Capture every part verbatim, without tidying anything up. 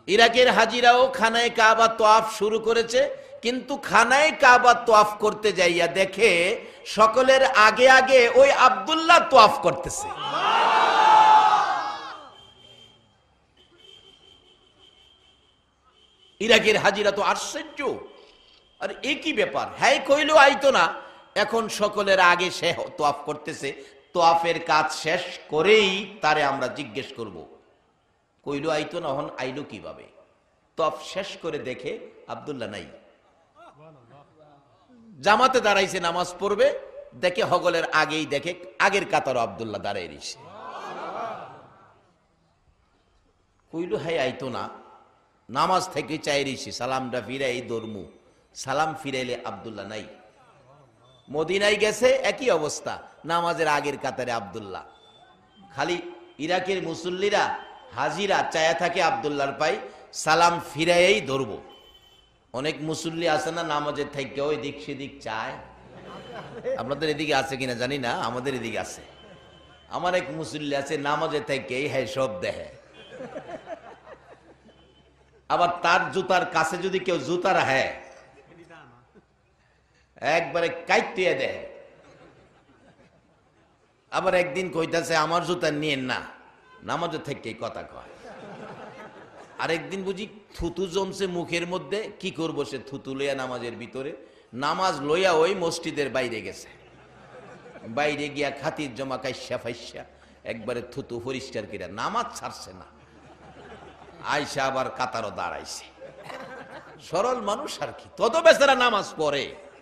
ইরাকের হাজিরাও খানায় কাবা তোয়াফ শুরু করেছে, কিন্তু খানায় কাবা তোয়াফ করতে যাইয়া দেখে সকলের আগে আগে ওই আব্দুল্লাহ তোয়াফ করতেছে। ইরাকের হাজিরা তো আশ্চর্য, আর একই ব্যাপার, হ্যাঁ কইলো আইতো না, এখন সকলের আগে সে তোয়াফ করতেছে। তোয়াফের কাজ শেষ করেই তারে আমরা জিজ্ঞেস করব, কইলো আইতো না, হন আইলো কিভাবে? তোয়াফ শেষ করে দেখে আব্দুল্লাহ নাই। জামাতে দাঁড়াইছে নামাজ পড়বে, দেখে হগলের আগেই দেখে আগের কাতারও আব্দুল্লাহ দাঁড়াই রইছে। কইলো হ্যাঁ আইতো না, নামাজ থেকে চাই রইছি, সালামটা ফিরাই দরমু, সালাম ফিরাইলে আব্দুল্লাহ নাই। মদিনায় গেছে একই অবস্থা, নামাজের আগের কাতারে আব্দুল্লাহ। খালি ইরাকের মুসল্লিরা হাজিরা চায়া থাকে আব্দুল্লাহর পাই, সালাম ফিরাইই ধরব। অনেক মুসল্লি আছে না নামাজের থেকে ওই দিক সেদিক চায়, আপনাদের এদিকে আছে কিনা জানি না, আমাদের এদিকে আছে। আমার এক মুসল্লি আছে নামাজের থেকে হ্যাঁ সব দেখে, আবার তার জুতার কাছে যদি কেউ জুতা রাখে একবারে কাইতে দেয়। আবার একদিন কইতাছে আমার জুতা নিয়েন না, নামাজের থেকে কথা কয়। আরেকদিন বুঝি থুতু জমছে মুখের মধ্যে, কি করবো সে থুতু লইয়া নামাজের ভিতরে, নামাজ লইয়া ওই মসজিদের বাইরে গেছে, বাইরে গিয়া খাতির জমা কাইসা ফাইসা একবারে থুতু পরিষ্কার করে নামাজ ছাড়ছে না, আইসা আবার কাতারও দাঁড়াইছে। সরল মানুষ আর কি, তত বেচারা নামাজ পড়ে।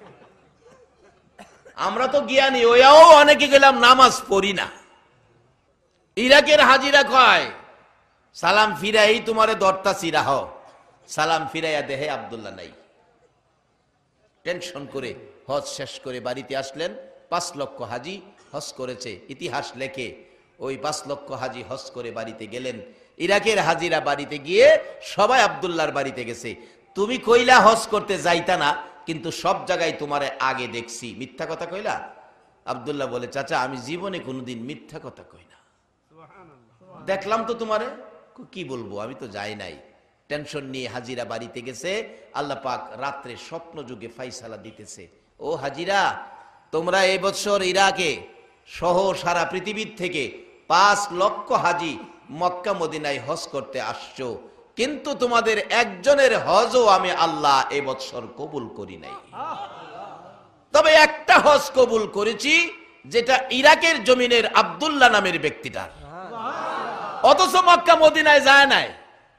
আমরা তো জ্ঞানী, ওয়াও অনেকে গেলাম নামাজ পড়ি না। ইরাকের হাজিরা কয় সালাম ফিরাই তোমারে দরতা চিরাহ, সালাম ফিরাইয়া দেহে আব্দুল্লাহ নাই। টেনশন করে হজ শেষ করে বাড়িতে আসলেন। পাঁচ লক্ষ হাজি হজ করেছে, ইতিহাস লেখে ওই পাঁচ লক্ষ হাজি হজ করে বাড়িতে গেলেন। ইরাকের হাজিরা বাড়িতে গিয়ে সবাই আব্দুল্লাহর বাড়িতে গেছে, তুমি কইলা হজ করতে যাইতা না, কিন্তু সব জায়গায় তোমারে আগে দেখছি, মিথ্যা কথা কইলা? আব্দুল্লাহ বলে চাচা আমি জীবনে কোনোদিন মিথ্যা কথা কই না, দেখলাম তো তোমারে। কি বলবো, আমি তো যাই নাই। টেনশন নিয়ে হাজিরা বাড়িতে গেছে। আল্লাহ পাক রাত্রে স্বপ্ন যুগে ফাইসালা দিতেছে, ও হাজিরা তোমরা এই বছর ইরাকে সহ সারা পৃথিবীর থেকে পাঁচ লক্ষ হাজি মক্কা মদিনায় হজ করতে আসছো, কিন্তু তোমাদের একজনের হজও আমি আল্লাহ এবছর কবুল করি নাই। তবে একটা হজ কবুল করেছি, যেটা ইরাকের জমিনের আব্দুল্লাহ নামের ব্যক্তিটার, অথচ মক্কা মদিনায় যায় নাই।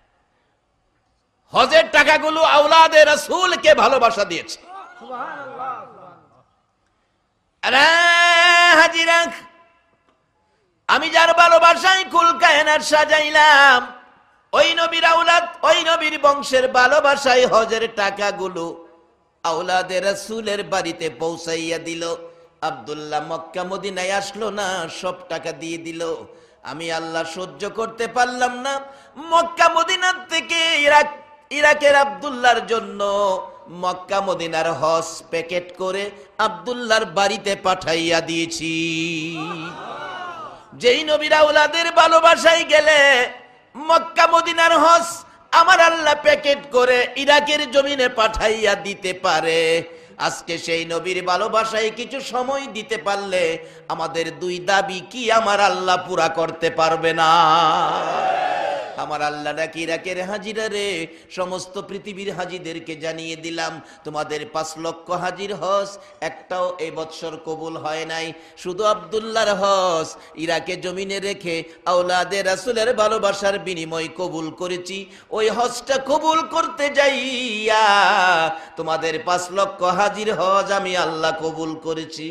হজের টাকাগুলো আওলাদে রাসূলকে ভালোবাসা দিয়েছে। আরে হাজিরা, আমি যার ভালোবাসায় কুল কায়নাত সাজাইলাম, ওই নবীর আওলাদ, ওই নবীর বংশের ভালোবাসায় হজের টাকাগুলো আওলাদে রাসূলের বাড়িতে পৌঁছাইয়া দিল। আব্দুল্লাহ মক্কা মদিনায় আসলো না, সব টাকা দিয়ে দিল। আমি আল্লাহ সহ্য করতে পারলাম না, মক্কা মদিনার থেকে ইরাক ইরাকের আব্দুল্লাহর জন্য মক্কা মদিনার হজ প্যাকেট করে আব্দুল্লাহর বাড়িতে পাঠাইয়া দিয়েছি। যেই নবীর আওলাদের ভালোবাসায় গেলে মক্কা মদিনার হজ আমার আল্লাহ প্যাকেট করে ইরাকের জমিনে পাঠাইয়া দিতে পারে। আজকে সেই নবীর ভালোবাসায় কিছু সময় দিতে পারলে আমাদের দুই দাবি কি আমার আল্লাহ পুরা করতে পারবে না? আমার আল্লাহ নাকি ইরাকের হাজিরা রে, সমস্ত পৃথিবীর হাজিদেরকে জানিয়ে দিলাম তোমাদের পাঁচ লক্ষ হাজির হজ একটাও এই বৎসর কবুল হয় নাই, শুধু আব্দুল্লাহর হজ ইরাকে জমিনে রেখে আওলাদে রাসূলের ভালোবাসার বিনিময় কবুল করেছি। ওই হজটা কবুল করতে যাইয়া তোমাদের পাঁচ লক্ষ হাজির হজ আমি আল্লাহ কবুল করেছি।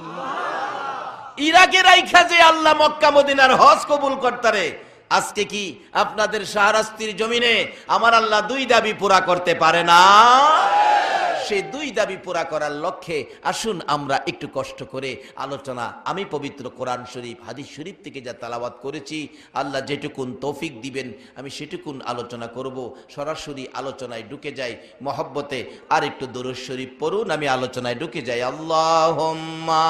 ইরাকে রাইখা যে আল্লাহ মক্কা মদিনার হজ কবুল করতারে, আজকে কি আপনাদের শাহরাস্তির জমিনে আমার আল্লাহ দুই দাবি পুরা করতে পারে না? সেই দুই দাবি পুরা করার লক্ষ্যে আসুন আমরা একটু কষ্ট করে আলোচনা, আমি পবিত্র কোরআন শরীফ হাদিস শরীফ থেকে যা তেলাওয়াত করেছি, আল্লাহ যেটুকুন তৌফিক দিবেন আমি সেটুকুন আলোচনা করব। সরাসরি আলোচনায় ঢুকে যাই মহব্বতে, আর একটু দরুদ শরীফ পড়ুন, আমি আলোচনায় ঢুকে যাই। আল্লাহুম্মা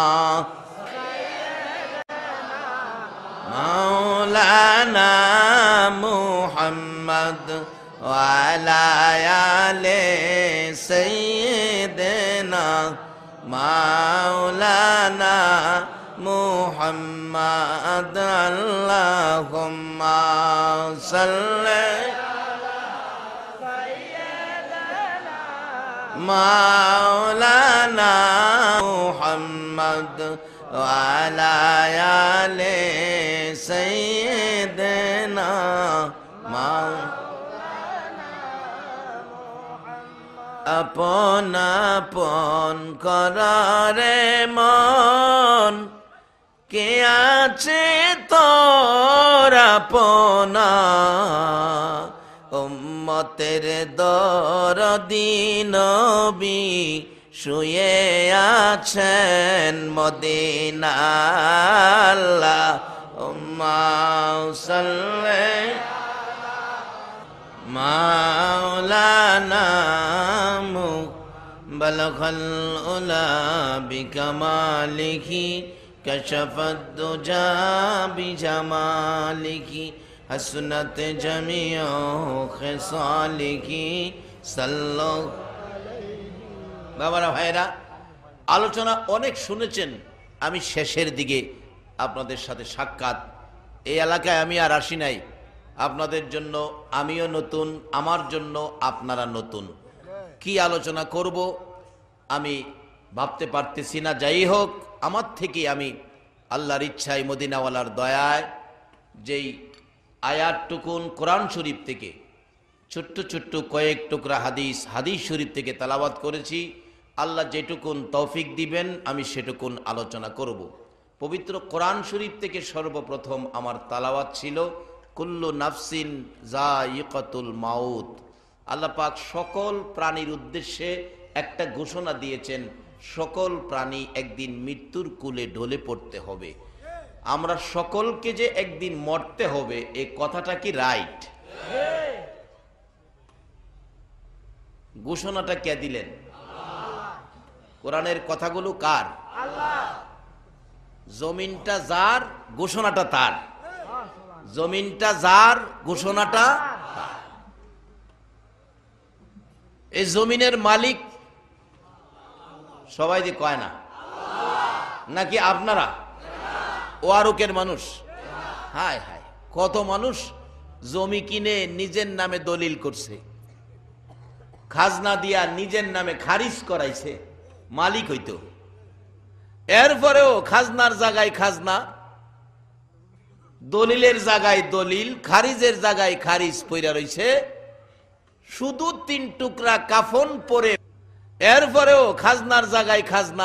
মাওলানা মুহাম্মদ ওয়ালা আলে সাইয়্যিদিনা মাওলানা মুহাম্মদ আল্লাহুম্মা সাল্লি মাওলানা মুহাম্মদ ওয়ালা আলে সাইয়্যিদিনা আপন আপন করারে মন কে আছে তোর আপনা উম্মতের দরদি নবী শুয়ে আছেন মদিনা আল্লাহুম্মা সাল্লি মাওলানা বালাগাল উলা বিকামালিহি কাশাফাদ দুজা বিজামালিহি হাসনাত জামিউ খিসালিহি সাল্লাল্লাহু বাবারা ভাইরা, আলোচনা অনেক শুনেছেন। আমি শেষের দিকে আপনাদের সাথে সাক্ষাৎ। এই এলাকায় আমি আর আসি নাই। আপনাদের জন্য আমিও নতুন, আমার জন্য আপনারা নতুন। কি আলোচনা করব আমি ভাবতে পারতেছি না। যাই হোক, আমার থেকে আমি আল্লাহর ইচ্ছায় মদিনাওয়ালার দয়ায় যেই আয়াতটুকুন কোরআন শরীফ থেকে ছোট্ট ছোট্ট কয়েক টুকরা হাদিস হাদিস শরীফ থেকে তেলাওয়াত করেছি, আল্লাহ যেটুকুন তৌফিক দিবেন আমি সেটুকুন আলোচনা করব। পবিত্র কোরআন শরীফ থেকে সর্বপ্রথম আমার তেলাওয়াত ছিল কুল্লু নাফসিন যায়িকাতুল মাউত। আল্লাহ পাক সকল প্রাণীর উদ্দেশ্যে একটা ঘোষণা দিয়েছেন, সকল প্রাণী একদিন মৃত্যুর কূলে ঢলে পড়তে হবে। আমরা সকলকে যে একদিন মরতে হবে, এই কথাটা কি রাইট? ঘোষণাটা কে দিলেন? কোরআনের কথাগুলো কার? জমিনটা যার, ঘোষণাটা তার। জমিনটা যার, ঘোষণাটা তার। এই জমিনের মালিক সবাই যে কয় না, নাকি আপনারা ওয়ারুকের মানুষ? হায় হায়, কত মানুষ জমি কিনে নিজের নামে দলিল করছে, খাজনা দিয়া নিজের নামে খারিজ করাইছে, মালিক হইতো। এরপরেও খাজনার জায়গায় খাজনা, দলিলের জায়গায় দলিল, খারিজের জায়গায় খারিজ পইরা রইছে। শুধু তিন টুকরা কাফন পরে, এরপরেও খাজনার জায়গায় খাজনা,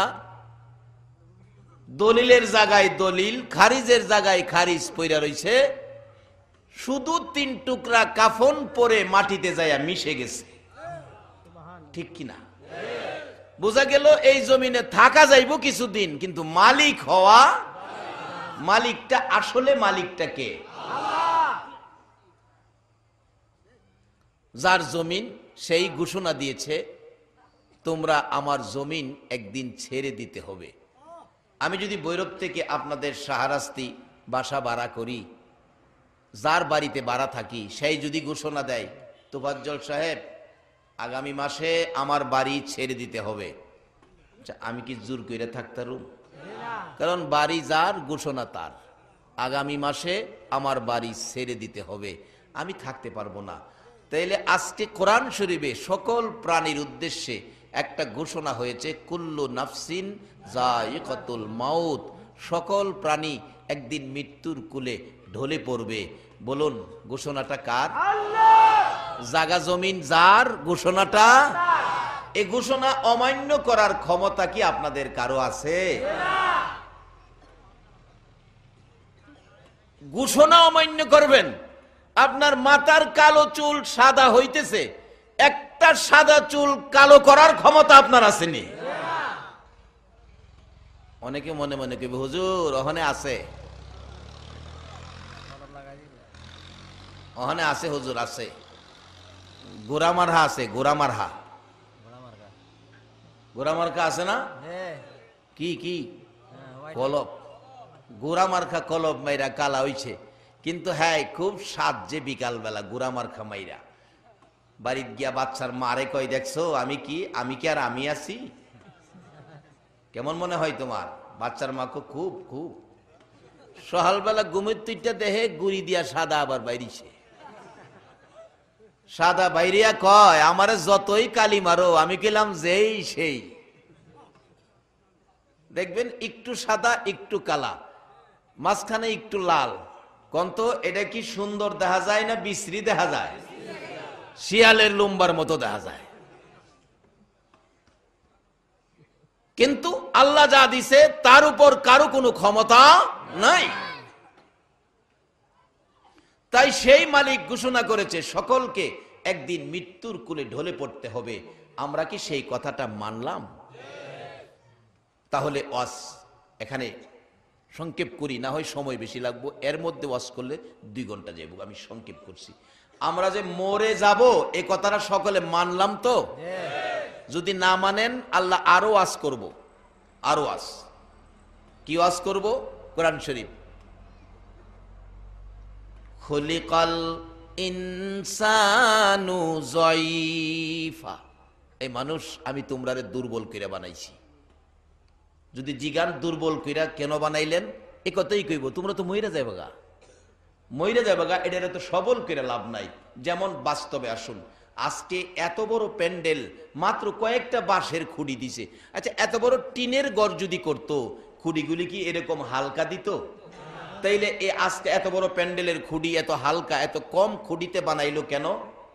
দলিলের জায়গায় দলিল, খারিজের জায়গায় খারিজ পইরা রইছে। শুধু তিন টুকরা কাফন পরে মাটিতে যায়া মিশে গেছে। ঠিক কিনা? বোঝা গেল এই জমিনে থাকা যাইব কিছুদিন, কিন্তু মালিক হওয়া, মালিকটা আসলে মালিকটা কে? যার জমিন সেই ঘোষণা দিয়েছে, তোমরা আমার জমিন একদিন ছেড়ে দিতে হবে। আমি যদি ভৈরব থেকে আপনাদের শাহরাস্তি বাসা ভাড়া করি, যার বাড়িতে ভাড়া থাকি, সেই যদি ঘোষণা দেয়, তোফাজ্জল সাহেব আগামী মাসে আমার বাড়ি ছেড়ে দিতে হবে, আমি কি জোর করে থাকতাম? কারণ বাড়ি যার, ঘোষণা তার। আগামী মাসে আমার বাড়ি ছেড়ে দিতে হবে, আমি থাকতে পারবো না। তাইলে আজকে কোরআন শরীফে সকল প্রাণীর উদ্দেশ্যে একটা ঘোষণা হয়েছে, কুল্লু নাফসিন যায়িকাতুল মাউত। সকল প্রাণী একদিন মৃত্যুর কূলে ঢলে পড়বে। বলুন, ঘোষণাটা কার? জাগা জমিন যার, ঘোষণাটা। এই ঘোষণা অমান্য করার ক্ষমতা কি আপনাদের কারো আছে? ঘোষণা অমান্য করবেন? আপনার মাথার কালো চুল সাদা হইতেছে, একটা সাদা চুল কালো করার ক্ষমতা আপনার আসেনি। অনেকে মনে মনে কইবে, হুজুর ওখানে আছে, ওখানে আছে হুজুর, আছে গোরামারহা, আছে গোরামারহা, গোরামার্কা আছে না? কি কি কলব, গোরামার্কা কলব মাইরা কালা হইছে, কিন্তু হ্যাঁ খুব স্বাদ যে বিকাল বেলা গোরামার্কা মাইরা। বাড়িতে গিয়া বাচ্চার মারে কয়, দেখছো আমি কি আমি কি আর আমি আছি? কেমন মনে হয় তোমার? বাচ্চার মা খুব খুব সকালবেলা ঘুমের তুইটা দেহে গুড়ি দিয়া সাদা আবার বাইরিছে, সাদা বাইরিয়া কয়, আমারে যতই কালি মারো আমি গেলাম যেই সেই। দেখবেন একটু সাদা একটু কালা, মাঝখানে একটু লাল। কন্ত এটা কি সুন্দর দেখা যায় না বিশ্রী দেখা যায়? শিয়ালের লম্বার মতো দেখা যায়। কিন্তু আল্লাহ যা দিছে তার উপর কারো কোনো ক্ষমতা নাই। তাই সেই মালিক ঘোষণা করেছে সকলকে একদিন মৃত্যুর কোলে ঢলে পড়তে হবে। আমরা কি সেই কথাটা মানলাম? তাহলে ওয়াজ এখানে সংক্ষেপ করি, না হয় সময় বেশি লাগবো। এর মধ্যে ওয়াজ করলে দুই ঘন্টা যাব, আমি সংক্ষেপ করছি। আমরা যে মরে যাব এই কথাটা সকলে মানলাম তো? যদি না মানেন আল্লাহ আরো ওয়াজ করব, আরো ওয়াজ। কি ওয়াজ করব? কোরআন শরীফ, খুলিকাল ইনসানু যায়ীফা, এই মানুষ আমি তোমরারে দুর্বল কইরা বানাইছি। যদি জিগান দুর্বল কইরা কেন বানাইলেন, এ কথাই কইব, তোমরা তো মইরা যাইবা গা, মইরা যাইবা গা, এটারে তো সবল কইরা লাভ নাই। যেমন বাস্তবে আসুন, আজকে এত বড় প্যান্ডেল মাত্র কয়েকটা বাঁশের খুঁড়ি দিছে। আচ্ছা, এত বড় টিনের ঘর যদি করতো, খুঁড়িগুলি কি এরকম হালকা দিত? তাইলে এ আজকে এত বড় প্যান্ডেলের খুঁড়ি এত হালকা, এত কম খুঁড়িতে বানাইলো কেন?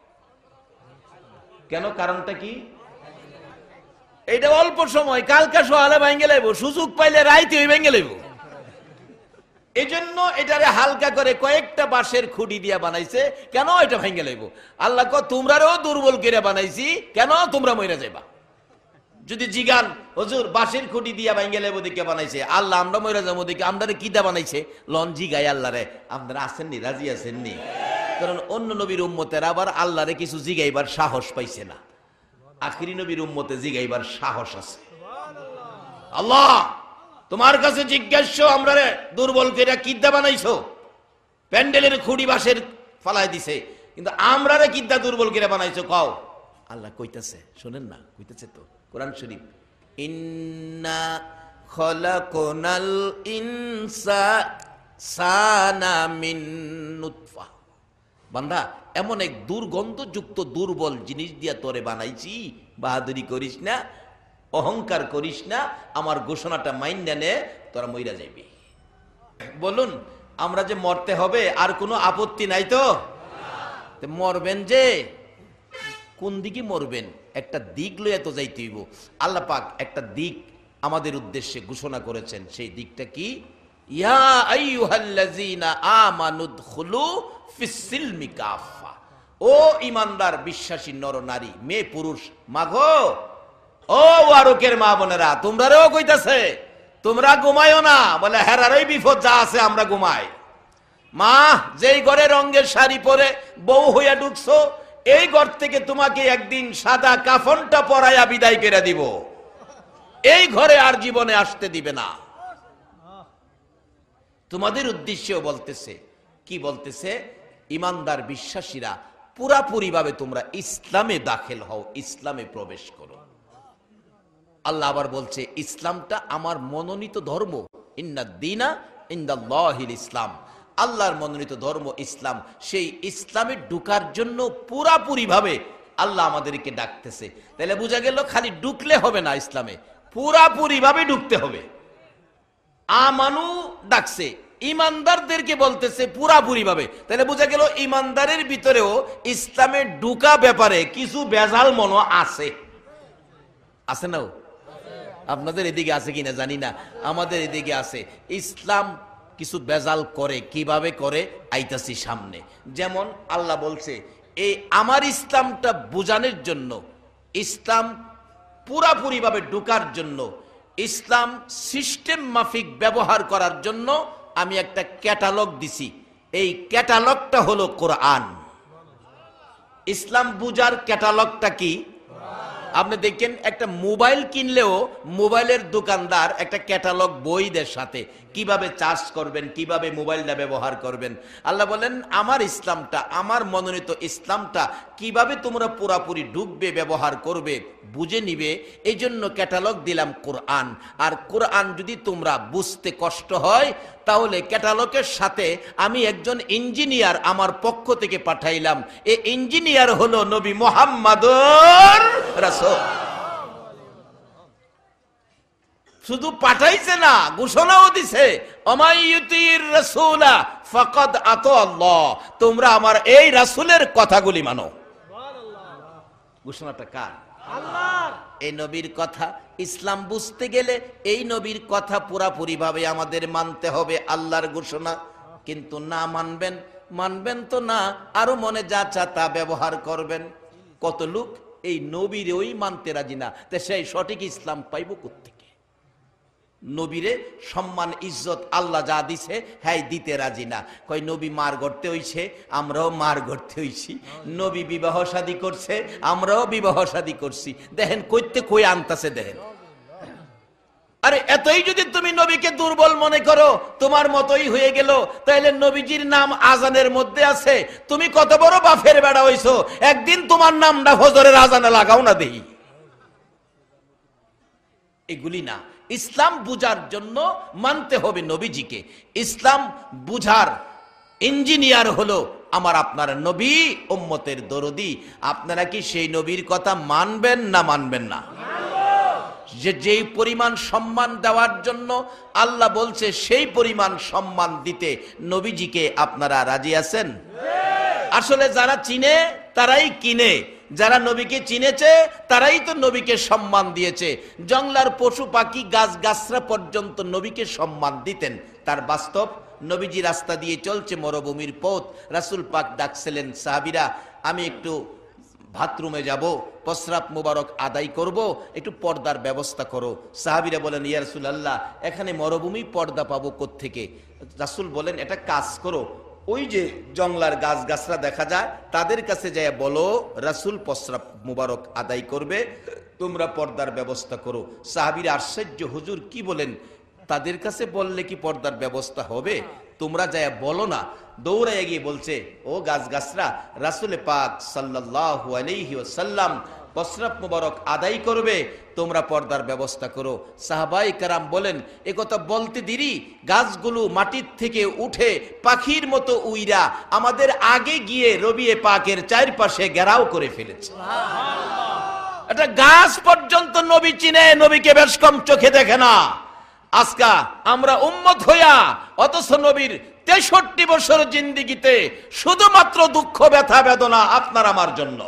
কেন? কারণটা কি? এটা অল্প সময়, কালকা সকালে ভেঙে লাইব, সুযোগ পাইলে রাইতে ভেঙে লাইব। এই জন্য এটারে হালকা করে কয়েকটা বাঁশের খুঁড়ি দিয়া বানাইছে। কেন? এটা ভেঙে লাইব। আল্লাহ কো তোমরাও দুর্বল করে বানাইছি, কেন? তোমরা মইরা যাইবা। যদি জিগান হুজুর বাঁশের খুঁটি দিয়া ভেঙে লাইব দিকে বানাইছে, আল্লাহ আমরা মইরা যাবো দিকে, আমরা কি দা বানাইছে? লন জিগাই আল্লাহ রে, আপনারা আসেননি, রাজি আছেননি? কারণ অন্য নবীর উম্মতের আবার আল্লাহরে কিছু জিগাইবার সাহস পাইছে না, আখিরি নবীর উম্মতে জিগাইবার সাহস আছে। আল্লাহ তোমার কাছে জিজ্ঞাসা, আমরা রে দুর্বল করে কিদ্দা বানাইছো? প্যান্ডেলের খুঁড়ি বাঁশের ফালাই দিছে, কিন্তু আমরা রে কিদ্দা দুর্বল করে বানাইছো কও? আল্লাহ কইতাছে, শোনেন না, কইতাছে তো কোরআন শরীফ, ইন্না খলাকনাল ইনসানা মিন নুতফা, বান্দা এমন এক দুর্গন্ধযুক্ত দুর্বল জিনিস দিয়া তোরে বানাইছি, বাহাদুরি করিস না, অহংকার করিস না, আমার ঘোষণাটা মাইন্না নে, তোরা মইরা যাইবি। বলুন, আমরা যে মরতে হবে আর কোনো আপত্তি নাই তো? মরবেন যে, কোন দিকে মরবেন? একটা দিক লইয়া তো যাইতে হইব। আল্লাহ পাক একটা দিক আমাদের উদ্দেশ্যে ঘোষণা করেছেন, সেই দিকটা কি? ইয়া আইয়ুহাল্লাযীনা আমানুদখুলু ফিস-সিলমি কাফা, ও ঈমানদার বিশ্বাসী নর নারী, মেয়ে পুরুষ, মাগো ও ওয়ারুকের মা বোনেরা, তোমরাও কইতাছে তোমরা ঘুমাইও না, বলে হেরারই বিপদ যা আছে আমরা ঘুমাই। মা, যেই ঘরে রঙের শাড়ি পরে বউ হইয়া ঢুকছো, এই ঘর থেকে তোমাকে একদিন সাদা কাফনটা পরাইয়া বিদায় করে দিব, এই ঘরে আর জীবনে আসতে দিবে না। তোমাদের উদ্দেশ্যেও বলতেছে, কি বলতেছে? ঈমানদার বিশ্বাসীরা পুরাপুরি ভাবে তোমরা ইসলামে দাখিল হও, ইসলামে প্রবেশ করো। আল্লাহ আবার বলছে, ইসলামটা আমার মনোনীত ধর্ম, ইন্নাদ-দীনা ইনদাল্লাহিল ইসলাম, আল্লাহর মনোনীত ধর্ম ইসলাম। সেই ইসলামে ঢুকার জন্য পুরাপুরি ভাবে আল্লাহ আমাদেরকে ডাকতেছে। তাহলে বোঝা গেল খালি ঢুকলে হবে না, ইসলামে পুরাপুরি ভাবে ঢুকতে হবে। আমানু ডাকছে, ইমানদারদেরকে বলতেছে পুরাপুরি ভাবে। তাহলে বোঝা গেল ইমানদারের ভিতরেও ইসলামে ঢুকা ব্যাপারে কিছু বেজাল মনো আছে, আছে না? আপনাদের এদিকে আছে কিনা জানি না, আমাদের এদিকে আছে। ইসলাম কিছু বেজাল করে, কিভাবে করে আইতাছি সামনে। যেমন আল্লাহ বলছে, এই আমার ইসলামটা বোঝানোর জন্য, ইসলাম পুরাপুরি ভাবে ঢুকার জন্য, ইসলাম সিস্টেম মাফিক ব্যবহার করার জন্য আমি একটা ক্যাটালগ দিছি। এই ক্যাটালগটা হলো কোরআন। ইসলাম বুঝার ক্যাটালগটা কি? আপনি দেখেন একটা মোবাইল কিনলেও মোবাইলের দোকানদার একটা ক্যাটালগ বই দেয় সাথে, কিভাবে চার্জ করবেন, কিভাবে মোবাইলটা ব্যবহার করবেন। আল্লাহ বলেন আমার ইসলামটা, আমার মনোনীত ইসলামটা কিভাবে তোমরা পুরাপুরি ঢুকবে, ব্যবহার করবে, বুঝে নিবে, এই জন্য ক্যাটালগ দিলাম কোরআন। আর কোরআন যদি তোমরা বুঝতে কষ্ট হয় তাহলে ক্যাটালগের সাথে আমি একজন ইঞ্জিনিয়ার আমার পক্ষ থেকে পাঠাইলাম। এই ইঞ্জিনিয়ার হলো নবী মুহাম্মাদুর রাসূল। শুধু পাঠাইছে না, ঘোষণাও দিছে, অমাইয়ুতির রাসূলা ফাকাদ আতা আল্লাহ, তোমরা আমার এই রাসূলের কথাগুলি মানো। ঘোষণাটা কার? আল্লাহর। এই নবীর কথা ইসলাম বুঝতে গেলে এই নবীর কথা পুরাপুরি ভাবে আমাদের মানতে হবে, আল্লাহর ঘোষণা। কিন্তু না মানবেন, মানবেন তো না, আরো মনে যা চা তা ব্যবহার করবেন। কত লোক এই নবীর ওই মানতে রাজি না, তা সেই সঠিক ইসলাম পাইব কোত্থেকে? নবীরে সম্মান ইজ্জত আল্লাহ যা দিছে হ্যাঁ দিতে রাজি না। কই নবী মার গড়তে হইছে, আমরাও মার গড়তে হইছি। নবী বিবাহ শাদী করছে, আমরাও বিবাহ শাদী করছি। দেখেন কইতে কই আনতাছে, দেখেন। আরে এতই যদি তুমি নবীকে দুর্বল মনে করো, তোমার মতোই হয়ে গেল, তাইলে নবীজির নাম আজানের মধ্যে আছে। তুমি কত বড় বাফের বেড়া হইছো, একদিন তোমার নামটা ফজরের আজানে লাগাও না দেই। এগুলি না, ইসলাম বুঝার জন্য মানতে হবে নবীজিকে। ইসলাম বুঝার ইঞ্জিনিয়ার হলো আমার আপনার নবী, উম্মতের দরদি। আপনারা কি সেই নবীর কথা মানবেন না মানবেন না? যে যেই পরিমাণ সম্মান দেওয়ার জন্য আল্লাহ বলছে সেই পরিমাণ সম্মান দিতে নবীজিকে আপনারা রাজি আছেন? আসলে যারা চিনে তারাই কিনে, যারা নবীকে চিনেছে তারাই তো নবীকে সম্মান দিয়েছে। জংলার পশু পাখি গাছ গাছরা পর্যন্ত নবীকে সম্মান দিতেন। তার বাস্তব নবীজি রাস্তা দিয়ে চলছে, মরুভূমির পথ, রাসূল পাক ডাকছিলেন, সাহাবীরা আমি একটু বাথরুমে যাব, প্রস্রাব মুবারক আদায় করব, একটু পর্দার ব্যবস্থা করো। সাহাবীরা বলেন ইয়া রাসূলুল্লাহ, এখানে মরুভূমি, পর্দা পাবো কোত্থেকে? রাসূল বলেন একটা কাজ করো, ওই যে জংলার গাছ গাছরা দেখা যায় তাদের কাছে যায় বলো রাসূল প্রস্রাব মুবারক আদায় করবে, তোমরা পর্দার ব্যবস্থা করো। সাহাবীরা আশ্চর্য, হুজুর কি বলেন? তাদের কাছে বললে কি পর্দার ব্যবস্থা হবে? তোমরা যায় বলো না। দৌড়ায় গিয়ে বলছে, ও গাছ গাছরা, রাসূল পাক সাল্লাল্লাহু আলাইহি ওয়াসাল্লাম প্রস্রাব মুবারক আদায় করবে, তোমরা পর্দার ব্যবস্থা করো। সাহাবায়ে কেরাম বলেন, এ কথা বলতে দেরি গাছগুলো মাটির থেকে উঠে পাখির মতো উইরা আমাদের আগে গিয়ে রবিয়ে পাকের চারপাশে ঘেরাও করে ফেলেছে। একটা গাছ পর্যন্ত নবী চিনে, নবীকে বেশ কম চোখে দেখে না। আজকা আমরা উম্মত হইয়া অথচ নবীর তেষট্টি বছর জিন্দিগিতে শুধুমাত্র দুঃখ, ব্যথা, বেদনা আপনার আমার জন্য।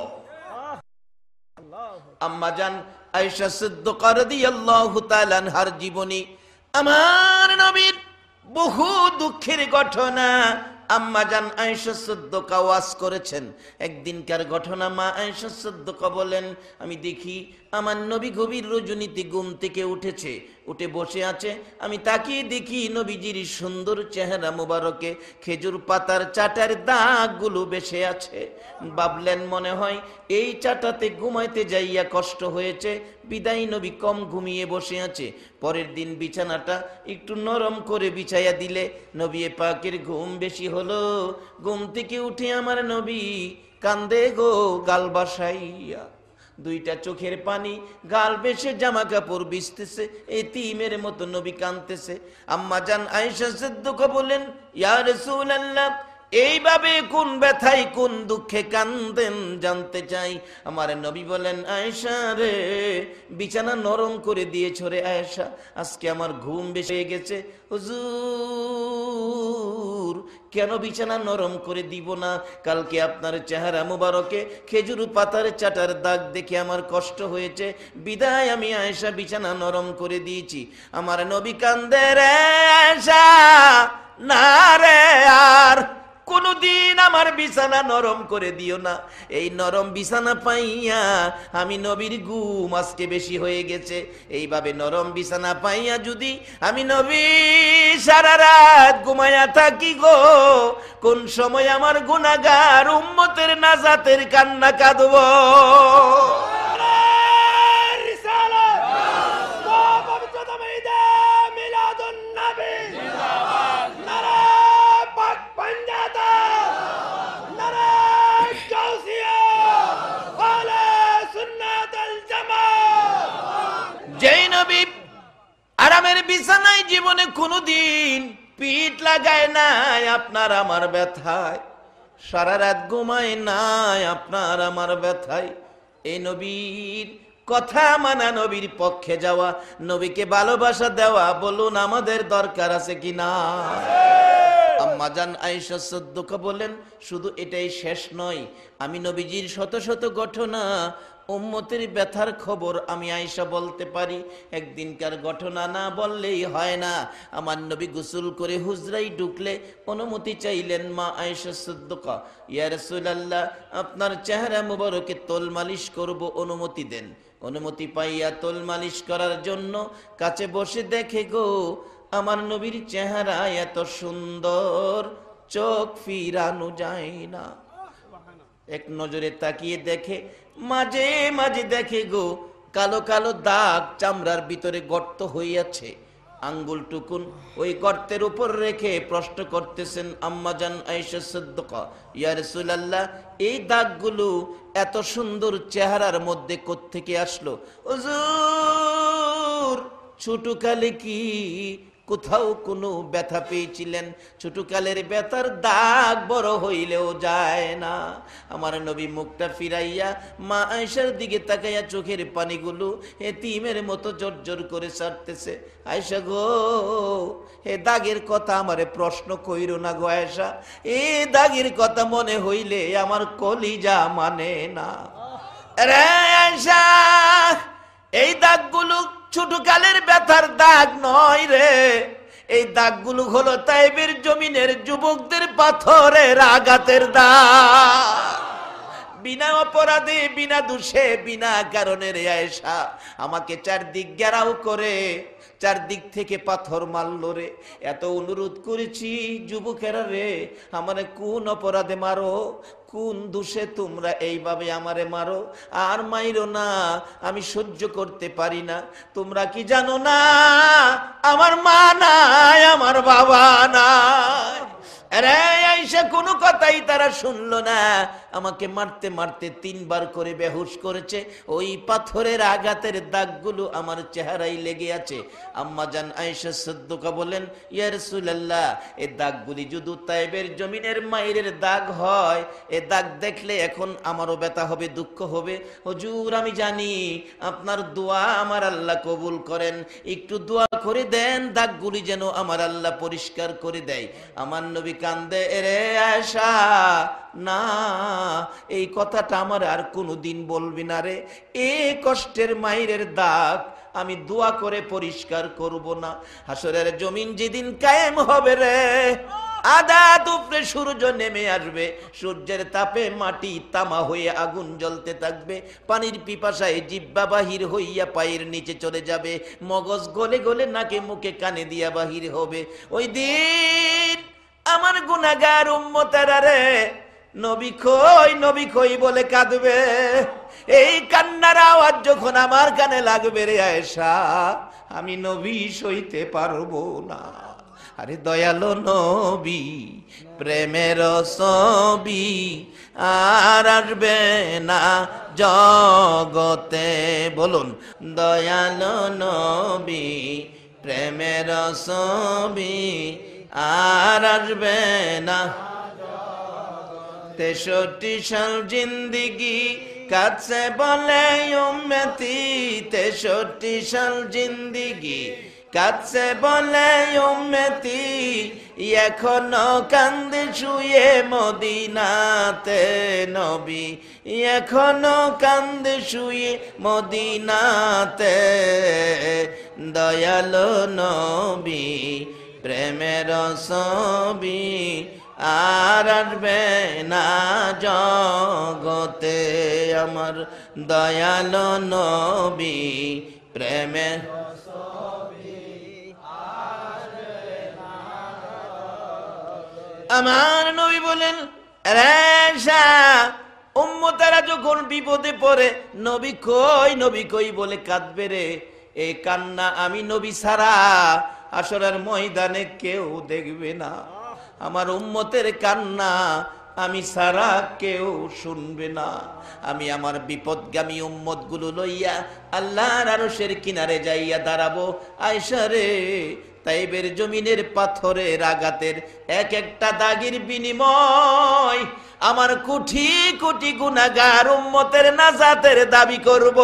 আম্মাজান আয়েশা সিদ্দিকা রাদিয়াল্লাহু তাআলা আনহার জীবনী, আমার নবীর বহু দুঃখের ঘটনা আম্মাজান আয়েশা সিদ্দিকা ওয়াজ করেছেন। একদিনকার ঘটনা, মা আয়েশা সিদ্দিকা বলেন, আমি দেখি আমার নবী গভীর রজনীতে ঘুম থেকে উঠেছে, উঠে বসে আছে। আমি তাকিয়ে দেখি নবীজির সুন্দর চেহারা মুবারকে খেজুর পাতার চাটার দাগগুলো বেশে আছে। ভাবলেন মনে হয় এই চাটাতে ঘুমাইতে যাইয়া কষ্ট হয়েছে, বিদায় নবী কম ঘুমিয়ে বসে আছে। পরের দিন বিছানাটা একটু নরম করে বিছাইয়া দিলে নবী পাকের ঘুম বেশি হলো। ঘুম থেকে উঠে আমার নবী কান্দে গো গাল বাসাইয়া, দুইটা চোখের পানি গাল বেশে জামা কাপড় ভিজতেছে, এতিমের মতো নবী কাঁদতেছে। আম্মাজান আয়েশা সিদ্দিকা বলেন, ইয়া রাসূলুল্লাহ, এইভাবে কোন ব্যথায় কোন দুঃখে কান্দেন জানতে চাই। আমার নবী বলেন, আয়েশা রে, বিছানা নরম করে দিয়েছ রে আয়েশা, আজকে আমার ঘুম বেশি হয়ে গেছে। হুজুর, কেন বিছানা নরম করে দিব না? কালকে আপনার চেহারা মুবারকে খেজুর পাতার চাটার দাগ দেখে আমার কষ্ট হয়েছে, বিদায় আমি আয়েশা বিছানা নরম করে দিয়েছি। আমার নবী কান্দে, রে আয়েশা, না রে, আর কোনদিন আমার বিছানা নরম করে দিও না। এই নরম বিছানা পাইয়া আমি নবীর ঘুম আজকে বেশি হয়ে গেছে। এইভাবে নরম বিছানা পাইয়া যদি আমি নবী সারা রাত ঘুমাইয়া থাকি গো, কোন সময় আমার গুনাহগার উম্মতের নাজাতের কান্না কাঁদব। জীবনে কোনোদিন পিঠ লাগায় নাই আপনার আমার ব্যথায়, সারা রাত ঘুমায় নাই আপনার আমার ব্যথায়। এই নবীর কথা মানা, নবীর পক্ষে যাওয়া, নবীকে ভালোবাসা দেওয়া, বলুন আমাদের দরকার আছে কিনা? আম্মা জান আয়েশা সিদ্দিকা বলেন, শুধু এটাই শেষ নয়, আমি নবীজির শত শত ঘটনা, উম্মতের ব্যথার খবর আমি আয়েশা বলতে পারি। একদিনকার ঘটনা না বললেই হয় না। আমার নবী গোসল করে হুজরায় ঢুকলে অনুমতি চাইলেন মা আয়েশা সিদ্দিকা, ইয়া রাসূলুল্লাহ আপনার চেহারা মুবারকে তোল মালিশ করব, অনুমতি দেন। অনুমতি পাইয়া তোল মালিশ করার জন্য কাছে বসে দেখে গো আমার নবীর চেহারা এত সুন্দর, চোখ ফিরানো যায় না। এক নজরে তাকিয়ে দেখে, মাঝে মাঝে দেখে গো কালো কালো দাগ চামড়ার ভিতরে গর্ত হইয়াছে। আঙ্গুল টুকুন ওই গর্তের উপর রেখে প্রশ্ন করতেছেন আম্মা জান আয়েশা সিদ্দিকা, ইয়া রাসূলুল্লাহ এই দাগগুলো এত সুন্দর চেহারার মধ্যে কোত্থেকে আসলো? হুজুর ছোটকালে কি কোথাও কোনো ব্যথা পেয়েছিলেন? ছোটকালের ব্যথার দাগ বড় হইলেও যায় না। আমার নবী মুখটা ফিরাইয়া মা আয়েশার দিকে তাকাইয়া চোখের পানিগুলো এতিমের মতো জর্জর করে ছাড়তেছে। আয়েশা গো, এ দাগের কথা আমারে প্রশ্ন কইরো না গো আয়েশা, এই দাগের কথা মনে হইলে আমার কলিজা মানে না। রে আয়েশা, এই দাগগুলো ছোটকালের ব্যথার দাগ নয় রে, এই দাগগুলো হলো তাইবের জমিনের যুবকদের পাথরের আঘাতের দাগ। বিনা অপরাধে, বিনা দোষে, বিনা কারণে রে আয়েশা আমাকে চারদিক ঘেরাও করে চারদিক থেকে পাথর মারলো রে। এত অনুরোধ করেছি যুবকেরা রে, আমারে কোন অপরাধে মারো, কোন দোষে তোমরা এইভাবে আমারে মারো, আর মাইরো না, আমি সহ্য করতে পারি না। তোমরা কি জানো না আমার মা নাই, আমার বাবা নাই? আরে আয়েশা কোনো কথাই তারা শুনলো না। আমাকে মারতে মারতে তিনবার করে বেহুশ করেছে। ওই পাথরের আঘাতের দাগগুলো আমার চেহারায় লেগে আছে। আম্মা জান আয়েশা সিদ্দিকা বলেন, ইয়া রাসূলুল্লাহ এই দাগগুলি যদি তায়েবের জমিনের মায়ের দাগ হয়, এ দাগ দেখলে এখন আমারও ব্যথা হবে, দুঃখ হবে। হুজুর আমি জানি আপনার দোয়া আমার আল্লাহ কবুল করেন, একটু দোয়া করে দেন দাগগুলি যেন আমার আল্লাহ পরিষ্কার করে দেয়। আমার নবী কান্দে, রে আয়েশা না, এই কথাটা আমার আর কোনোদিন বলবি না রে, এই কষ্টের মায়ের দাগ আমি দোয়া করে পরিষ্কার করব না। হাসরের জমিন যেদিন কায়েম হবে রে, আধা দুপুরে সূর্য নেমে আসবে, সূর্যের তাপে মাটি তামা হয়ে আগুন জ্বলতে থাকবে, পানির পিপাসায় জিহ্বা বাহির হইয়া পায়ের নিচে চলে যাবে, মগজ গলে গলে নাকে মুখে কানে দিয়া বাহির হবে। ওই দিন আমার গুনাহগার উম্মতেরা রে নবী কই, নবী কই বলে কাঁদবে। এই কান্নার আওয়াজ যখন আমার কানে লাগবে রে আয়েশা, আমি নবী সইতে পারবো না। আরে দয়ালো নবী প্রেমের ছবি আর আসবে না জগতে, বলুন দয়ালো নবী প্রেমের ছবি আর আসবে না। তেষট্টি সাল জিন্দিগি কাছে বলে উম্মতি, তেষট্টি সাল জিন্দিগি কাছে বলে উম্মতি, এখনো কান্দে শুয়ে মদিনাতে নবী, এখনো কান্দে শুয়ে মদিনাতে। দয়ালো নবী প্রেমের ছবি আর আসবে না জগতে, আমার দয়ালো নবী প্রেমের। আমার নবী বলেন, আয়েশা উম্মতেরা যখন বিপদে পড়ে নবী কই, নবী কই বলে কাঁদবে রে, এই কান্না আমি নবী ছাড়া হাসরের ময়দানে কেউ দেখবে না। আমার উম্মতের কান্না আমি সারা কেউ শুনবে না। আমি আমার বিপদগামী উম্মত গুলো লইয়া আল্লাহর আরশের কিনারে যাইয়া দাঁড়াবো। আয়েশা রে তাইবের জমিনের পাথরের আঘাতের এক একটা দাগের বিনিময় আমার কোটি কোটি গুনাহগার উম্মতের নাজাতের দাবি করব।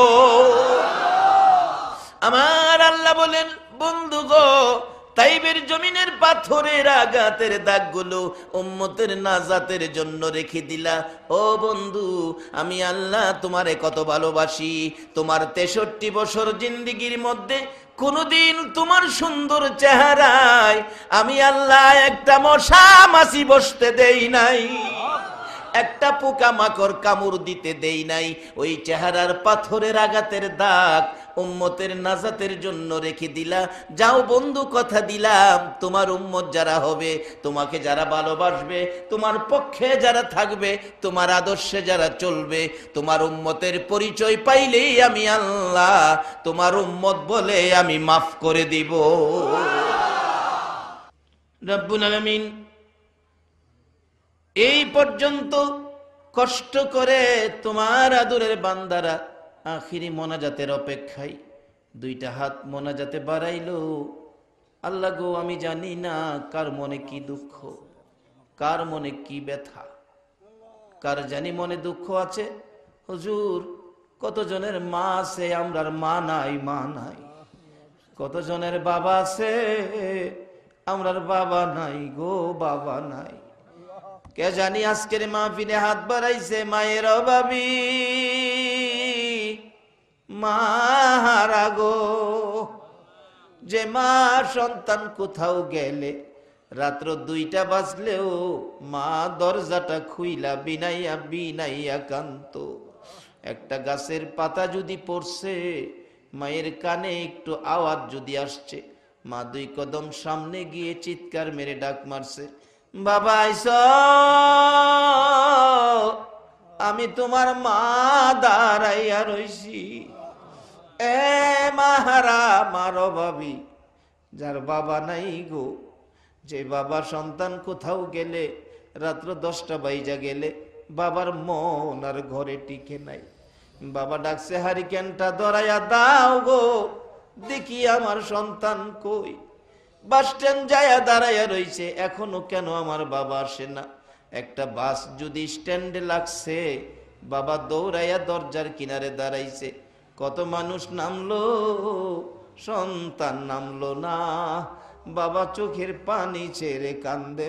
আমার আল্লাহ বলেন, বন্ধু গো, তাইবের জমিনের পাথরের আঘাতের দাগগুলো উম্মতের নাজাতের জন্য রেখে দিলা। ও বন্ধু, আমি আল্লাহ তোমারে কত ভালোবাসি। তোমার তেষট্টি বছর জিন্দেগির মধ্যে কোনদিন তোমার সুন্দর চেহারায় আমি আল্লাহ একটা মশা মাছি বসতে দেই নাই, একটা পোকা মাকড় কামড় দিতে দেই নাই। ওই চেহারার পাথরের আঘাতের দাগ উম্মতের নাজাতের জন্য রেখে দিলা। যাও বন্ধু, কথা দিলাম, তোমার উম্মত যারা হবে, তোমাকে যারা ভালোবাসবে, তোমার পক্ষে যারা থাকবে, তোমার আদর্শে যারা চলবে, তোমার উম্মতের পরিচয় পাইলেই আমি আল্লাহ তোমার উম্মত বলে আমি মাফ করে দিব। রব্বুল আলামিন এই পর্যন্ত কষ্ট করে তোমার আদরের বান্দারা আখিরি মোনাজাতের অপেক্ষায় দুইটা হাত মোনাজাতে বাড়াইলো। আল্লাহ গো, আমি জানি না কার মনে কি দুঃখ, কার মনে কি ব্যথা, কার জানি মনে দুঃখ আছে। হুজুর, কতজনের মা আছে আমরার মা নাই, মা নাই। কতজনের বাবা আছে আমরার বাবা নাই গো, বাবা নাই। কে জানি আজকের মাহফিলে হাত বাড়াইছে মায়ের অভাবী, মা হারা গো। যে মা সন্তান কোথাও গেলে রাত্র দুইটা বাজলেও মা দরজাটা খুইলা বিনাইয়া বিনাইয়া কান্ত। একটা গাছের পাতা যদি পড়ছে, মায়ের কানে একটু আওয়াজ যদি আসছে, মা দুই কদম সামনে গিয়ে চিৎকার মেরে ডাক মারছে, বাবা আইস, আমি তোমার মা দাঁড়াইয়া রইছি। এ মাহারা মার ভাবি, যার বাবা নাই গো, যে বাবা সন্তান কোথাও গেলে রাত্র দশটা বাইজা গেলে বাবার মন আর ঘরে টিকে নাই। বাবা ডাকছে, হারিকেনটা ধরাইয়া দাও গো, দেখি আমার সন্তান কই। বাস স্ট্যান্ড যায়া দাঁড়াইয়া রইছে, এখনো কেন আমার বাবা আসে না। একটা বাস যদি স্ট্যান্ডে লাগছে, বাবা দৌড়াইয়া দরজার কিনারে দাঁড়াইছে। কত মানুষ নামলো, সন্তান নামলো না। বাবা চোখের পানি ছেড়ে কান্দে,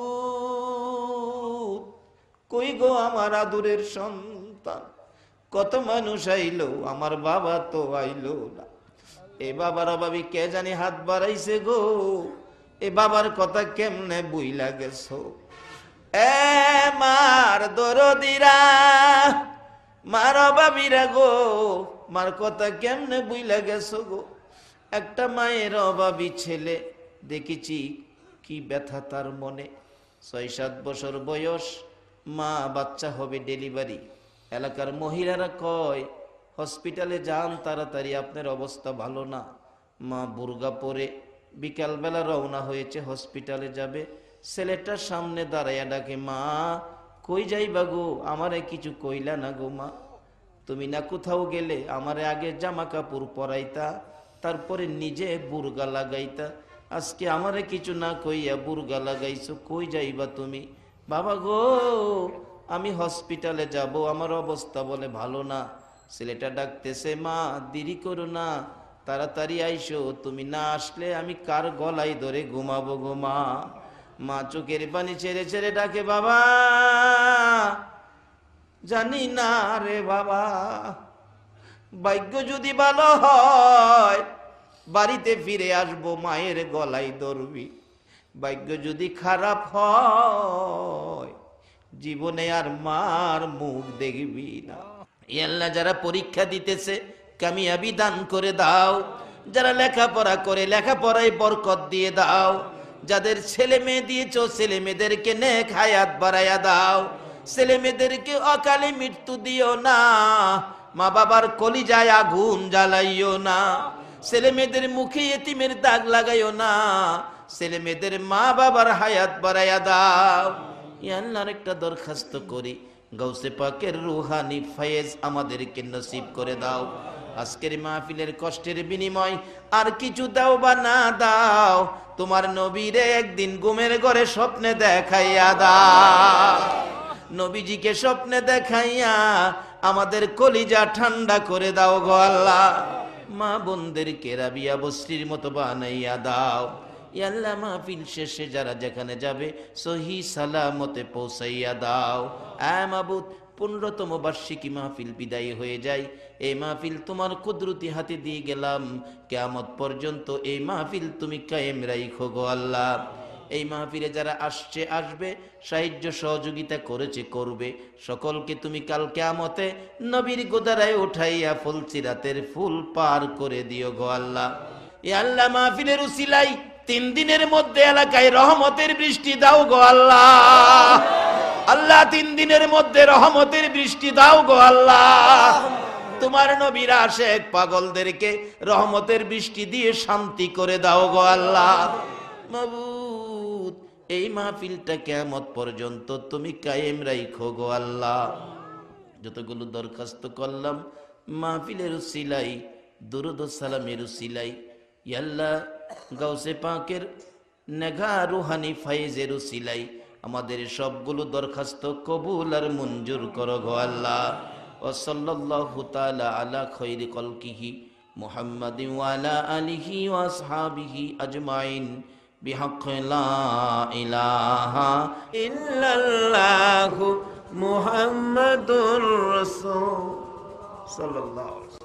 মাবুদ কই গো আমার আদুরের সন্তান। কত মানুষ আইলো, আমার বাবা তো আইলো না। এ বাবার অভাবী কে জানি হাত বাড়াইছে গো, এ বাবার কথা কেমনে বুইলা গেছো। এ মার দরদিরা, মার অভাবীরা গো, মার কথা কেমনে বুইলা গেছো গো। একটা মায়ের অভাবী ছেলে দেখেছি, কি ব্যথা তার মনে। ছয় সাত বছর বয়স, মা বাচ্চা হবে ডেলিভারি। এলাকার মহিলারা কয়, হসপিটালে যান তাড়াতাড়ি, আপনার অবস্থা ভালো না। মা বুরগা পরে বিকালবেলা রওনা হয়েছে, হসপিটালে যাবে। ছেলেটার সামনে দাঁড়াইয়া ডাকে, মা কই যাইবা গো, আমারে কিছু কইলা না গো মা। তুমি না কোথাও গেলে আমারে আগে জামা কাপড় পরাইতা, তারপরে নিজে বুরগা লাগাইতা। আজকে আমারে কিছু না কইয়া বুরগা লাগাইছো, কই যাইবা তুমি? বাবা গো, আমি হসপিটালে যাব, আমার অবস্থা বলে ভালো না। ছেলেটা ডাকতেছে, মা দেরি করো না, তাড়াতাড়ি আইসো, তুমি না আসলে আমি কার গলায় ধরে ঘুমাবো গো মা। মা চোখের পানি ছেড়ে ছেড়ে ডাকে, বাবা জানি না রে বাবা, ভাগ্য যদি ভালো হয় বাড়িতে ফিরে আসবো, মায়ের গলায় ধরবি। ভাগ্য যদি খারাপ হয় জীবনে আর মার মুখ দেখবি না। আল্লাহ, যারা পরীক্ষা দিতেছে কামিয়াবি দান করে দাও। যারা লেখাপড়া করে লেখাপড়ায় বরকত দিয়ে দাও। যাদের ছেলে মেয়ে দিয়েছো, ছেলে মেয়েদেরকে নেক হায়াত বাড়াইয়া দাও। ছেলে মেয়েদেরকে অকালে মৃত্যু দিও না। মা বাবার কলিজায় আগুন জ্বালাইও না। ছেলে মেয়েদের মুখে এতিমের দাগ লাগাইও না। ছেলে মেয়েদের মা বাবার হায়াত বাড়াইয়া দাও। আল্লাহর একটা দরখাস্ত করি, গাউসে পাকের রুহানি ফয়েজ আমাদেরকে নসিব করে দাও। আজকের মাহফিলের কষ্টের বিনিময় আর কিছু দাও বা না দাও, তোমার নবীরে একদিন ঘুমের ঘরে স্বপ্নে দেখাইয়া দাও। নবীজিকে স্বপ্নে দেখাইয়া আমাদের কলিজা ঠান্ডা করে দাও গো আল্লাহ। মা বোনদেরকে রাবিয়া বসরির মতো বানাইয়া দাও। ইয়া আল্লাহ, মাহফিল শেষে যারা যেখানে যাবে সহি সালামতে পৌঁছাইয়া দাও। আ মাবুদ, পনেরোতম বার্ষিকী মাহফিল বিদায় হয়ে যায়, এই মাহফিল তোমার কুদরতি হাতে দিয়ে গেলাম। কিয়ামত পর্যন্ত এই মাহফিল তুমি কায়েম রাখো গো আল্লাহ। এই মাহফিলে যারা আসছে আসবে, সাহায্য সহযোগিতা করেছে করবে, সকলকে তুমি কাল কিয়ামতে নবীর গোদারায় উঠাইয়া ফুলসিরাতের ফুল পার করে দিও গো আল্লাহ। এ আল্লাহ, মাহফিলের উসিলাই তিন দিনের মধ্যে এলাকায় রহমতের বৃষ্টি দাও গো আল্লাহ। আল্লাহ, তিন দিনের মধ্যে রহমতের বৃষ্টি দাও গো আল্লাহ। তোমার নবীর আশিক পাগলদেরকে রহমতের বৃষ্টি দিয়ে শান্তি করে দাও গো আল্লাহ। মাবুদ, এই মাহফিলটা কিয়ামত পর্যন্ত তুমি কায়েম রাখো গো আল্লাহ। যতগুলো দরখাস্ত করলাম মাহফিলের উসিলাই, দুরুদ ও সালামের উসিলাই, ইয়া আল্লাহ, গাউসে পাকের নেঘা রুহানি ফাইজের উসিলাই আমাদের সবগুলো দরখাস্ত কবুল আর মঞ্জুর করো গো আল্লাহ। ওয়া সাল্লাল্লাহু তাআলা আলা খায়রি খালকিহি মুহাম্মাদিন ওয়া আলা আলিহি ওয়া আসহাবিহি আজমাইন বিহাক্কি লা ইলাহা ইল্লাল্লাহু মুহাম্মাদুর রাসূল সাল্লাল্লাহু